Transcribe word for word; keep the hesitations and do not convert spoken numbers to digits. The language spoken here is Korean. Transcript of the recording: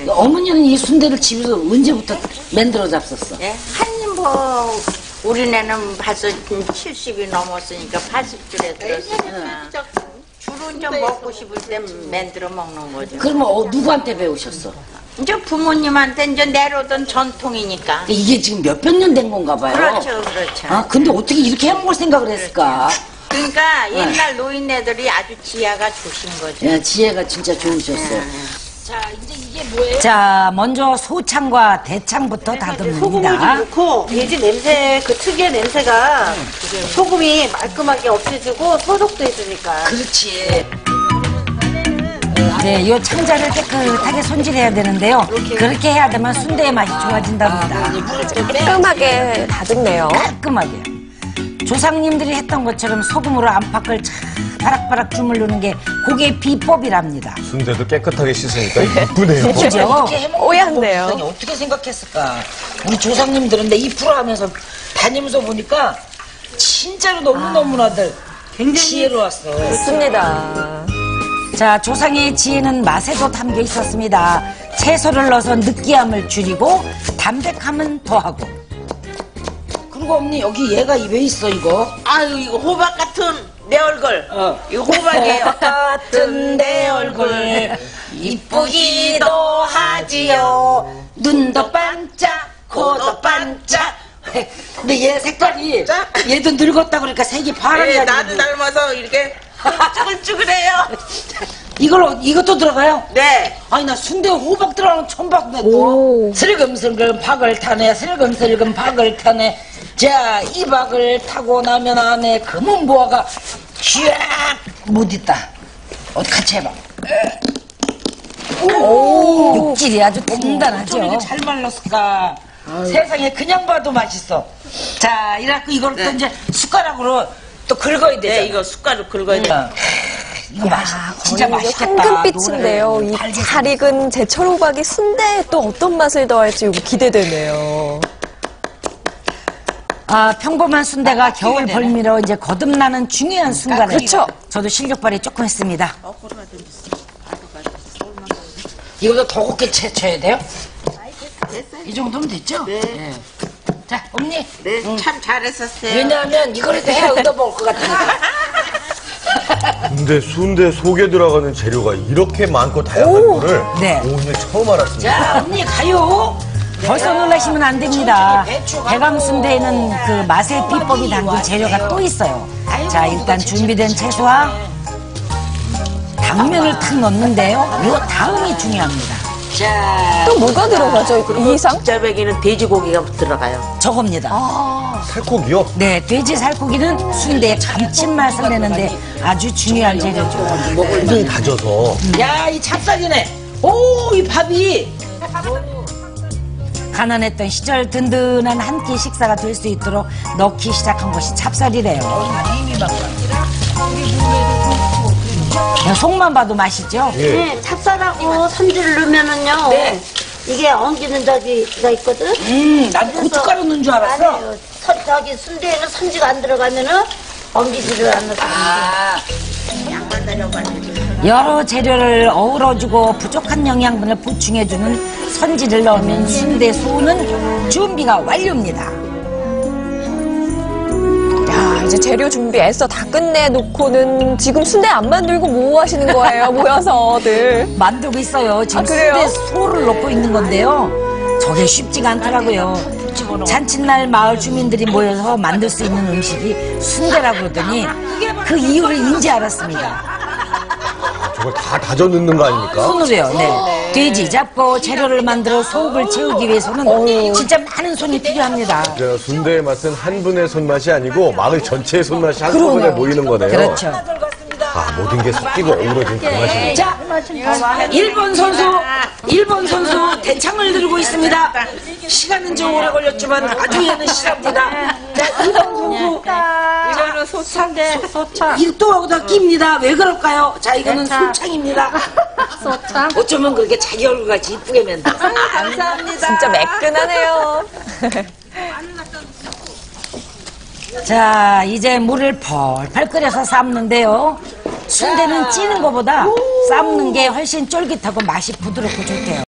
어머니는 이 순대를 집에서 언제부터 만들어 잡섰어? 예? 한님 뭐 우리네는 벌써 칠십이 넘었으니까 팔십 줄에 들었으니까 주로 좀 먹고 싶을 때 만들어 먹는 거죠. 그러면 어, 누구한테 배우셨어? 이제 부모님한테 이제 내려오던 전통이니까. 이게 지금 몇백 년 된 건가 봐요. 그렇죠, 그렇죠. 아, 근데 어떻게 이렇게 해먹을 생각을 했을까? 그러니까 옛날 노인네들이 아주 지혜가 좋으신 거죠. 야, 지혜가 진짜 좋으셨어. 네. 자, 이제 이게 뭐예요? 자, 먼저 소창과 대창부터 소금을 다듬습니다. 좀 넣고 돼지 냄새, 그 특유의 냄새가 소금이 말끔하게 없애주고 소독도 해주니까. 그렇지. 네, 이 창자를 깨끗하게 손질해야 되는데요. 그렇게 해야 되면 순대의 맛이 좋아진답니다. 깔끔하게 다듬네요. 깔끔하게. 조상님들이 했던 것처럼 소금으로 안팎을 참 바락바락 주물르는 게 그게 비법이랍니다. 순대도 깨끗하게 씻으니까 이쁘네요. 그죠? 뽀얀데요. 어떻게 생각했을까? 우리 조상님들은 내 이 프로 하면서 다니면서 보니까 진짜로 너무너무나들 굉장히 지혜로웠어. 좋습니다. 자, 조상의 지혜는 맛에도 담겨 있었습니다. 채소를 넣어서 느끼함을 줄이고 담백함은 더하고. 그리고 언니 여기 얘가 왜 있어 이거? 아유, 이거 호박 같은 내 얼굴. 어. 이거 호박이에요. 같은 내 얼굴 이쁘기도 하지요. 눈도 반짝 코도 반짝. 근데 얘 색깔이 얘도 늙었다 그러니까 색이 파란이야. 네, 나도 닮아서 이렇게 쭈글쭈글해요. 이걸로 이것도 들어가요? 네. 아니 나 순대 호박 들어가는 거 처음 봤네 또. 슬금슬금 박을 타네 슬금슬금 박을 타네. 자, 이 박을 타고 나면 안에 검은 보화가 쫙 묻있다. 어디 같이 해봐. 오, 육질이 아주 단단하죠. 어쩜 이렇게 잘 말랐을까. 세상에 그냥 봐도 맛있어. 자, 이래갖고 이걸 또 네. 이제 숟가락으로 또 긁어야 되잖아. 네, 이거 숟가락 긁어야 돼. 응. 이거 맛있, 진짜 거의 맛있겠다. 황금빛인데요. 이 달게 잘 익은 제철 호박이 순대에 또 어떤 맛을 더할지 이거 기대되네요. 아, 평범한 순대가 겨울 벌미로 이제 거듭나는 중요한 순간에. 그렇죠. 저도 실력 발휘 조금 했습니다. 이거보다 더 곱게 채쳐야 돼요? 이 정도면 됐죠? 네. 자, 언니. 네, 참 잘했었어요. 왜냐하면 이거라도 해야 얻어먹을 것 같으니까. 근데 순대 속에 들어가는 재료가 이렇게 많고 다양한 거를 네. 오늘 처음 알았습니다. 자, 언니 가요. 벌써 놀라시면 안 됩니다. 대감순대에는 그 맛의 비법이 담긴 재료가 또 있어요. 자, 일단 준비된 채소와 당면을 탁 넣는데요. 이 다음이 중요합니다. 자, 또 뭐가 들어가죠? 이 이상? 짜배기는 돼지고기가 들어가요. 저겁니다. 살코기요? 네, 돼지 살코기는 순대의 감칠맛을 내는데 아주 중요한 재료죠. 완전히 다져서. 야, 이 찹쌀이네. 오, 이 밥이. 가난했던 시절 든든한 한 끼 식사가 될 수 있도록 넣기 시작한 것이 찹쌀이래요. 그냥 속만 봐도 맛있죠? 예. 네, 찹쌀하고 선지를 넣으면은요. 네. 이게 엉기는 저기가 있거든. 음, 난 고춧가루 넣은 줄 알았어. 아니에요. 선, 저기 순대에는 선지가 안 들어가면은 엉기지를 않는 아, 여러 재료를 어우러주고 부족한 영양분을 보충해주는 선지를 넣으면 순대 소는 준비가 완료입니다. 야, 이제 재료 준비 애써 다 끝내놓고는 지금 순대 안 만들고 뭐 하시는 거예요? 모여서들. 만들고 있어요. 지금 아, 그래요? 순대 소를 넣고 있는 건데요. 저게 쉽지가 않더라고요. 잔칫날 마을 주민들이 모여서 만들 수 있는 음식이 순대라고 그러더니 그 이유를 인지 알았습니다. 저걸 다 다져 넣는 거 아닙니까? 손으로요. 네. 돼지 잡고 재료를 만들어 속을 채우기 위해서는 진짜 많은 손이 필요합니다. 저 순대의 맛은 한 분의 손맛이 아니고 마을 전체의 손맛이 한꺼번에 모이는 거네요. 그렇죠. 아, 모든 게 섞이고 어우러진 그 맛이. 자, 일본 선수, 일본 선수 대창을 들고 있습니다. 시간은 좀 오래 걸렸지만 아주 얘는 실합니다. 자, 일본 선수. 이거는 소창인데, 소창. 일도하고 다 낍니다. 왜 그럴까요? 자, 이거는 소창입니다. 소창? 어쩌면 그렇게 자기 얼굴같이 이쁘게 만들었어. 감사합니다. 진짜 매끈하네요. 자, 이제 물을 펄펄 끓여서 삶는데요. 순대는 찌는 것보다 삶는 게 훨씬 쫄깃하고 맛이 부드럽고 좋대요.